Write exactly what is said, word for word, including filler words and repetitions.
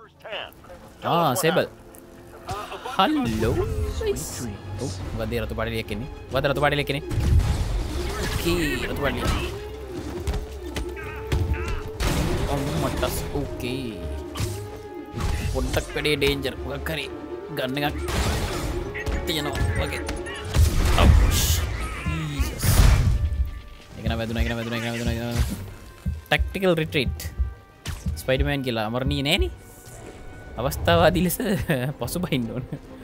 Ah, Sable. Hello. Nice. Oh, මොකද රතු පාටේ ලියක් එන්නේ? මොකද රතු පාටේ ලියක් එන්නේ? Okay, රතු පාටේ ලියක්. අම්මටස් okay. පොඩ්ඩක් වැඩේ ඩේන්ජර්. මොකක් හරි ගන්න එකක් තියෙනවා වගේ. ouch. Jesus. එක නම් වැදුනා, එක නම් වැදුනා, එක නම් වැදුනා. tactical retreat. ස්පයිඩර්මෑන් කියලා අමරණීය නෑනේ. අවස්ථාවාදී ලෙස පසුබහින්න ඕන.